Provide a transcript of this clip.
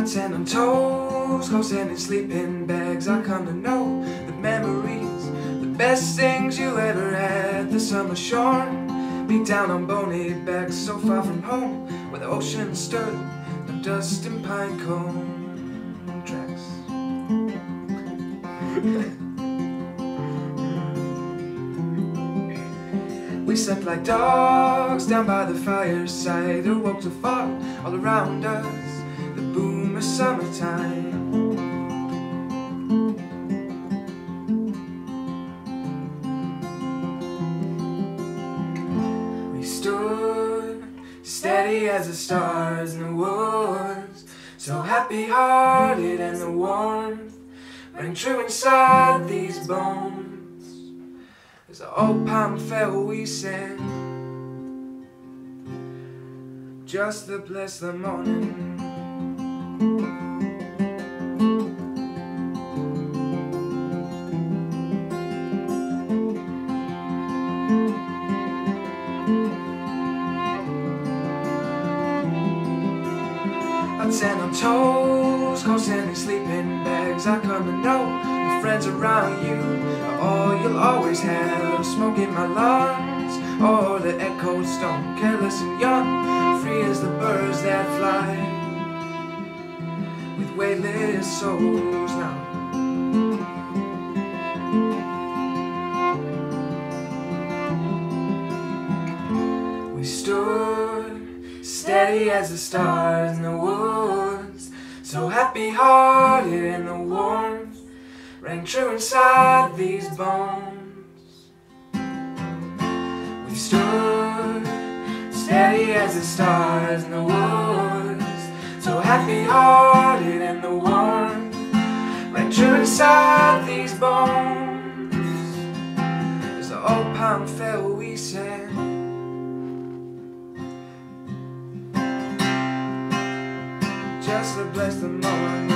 Ten on toes, close in sleeping bags. I come to know the memories, the best things you ever had. The summer shore, beat down on bony backs, so far from home, where the ocean stood, no dust and pine cone tracks. We slept like dogs down by the fireside, awoke to fall all around us, the boom of summertime. We stood steady as the stars in the woods, so happy-hearted, and the warmth rang true inside these bones. As the old palm fell, we sang just to bless the morning. Ten on toes, close in sleeping bags. I come to know the friends around you are all you'll always have. Smoke in my lungs, or the echoed stone. Careless and young, free as the birds that fly, with weightless souls now. We stood steady as the stars in the woods, so happy-hearted, and the warmth rang true inside these bones. We stood steady as the stars in the woods, so happy-hearted, and the warmth rang true inside these bones. As the old palm fell, we sang just to bless the morning.